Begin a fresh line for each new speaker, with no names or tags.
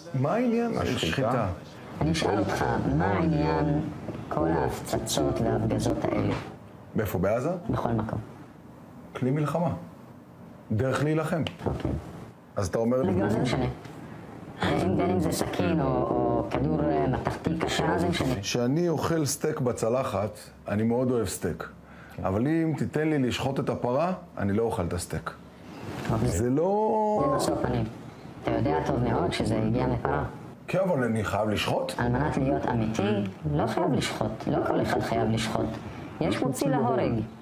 מה העניין השחיטה?
אני אשאל אותך, מה העניין כל ההפצצות וההפגזות האלה?
מאיפה, בעזה?
בכל מקום.
כלי מלחמה. דרך להילחם.
אוקיי.
אז אתה אומר...
רגע, זה משנה. בין אם זה סכין או כדור מתכתי קשה, זה משנה.
כשאני אוכל סטייק בצלחת, אני מאוד אוהב סטייק. אבל אם תיתן לי לשחוט את הפרה, אני לא אוכל את הסטייק. זה לא...
זה משוא פנים. אתה יודע טוב מאוד שזה הגיע מפרה.
כן, אבל אני חייב לשחוט?
על מנת להיות אמיתי, לא חייב לשחוט. לא כל אחד חייב לשחוט. יש מוציא להורג.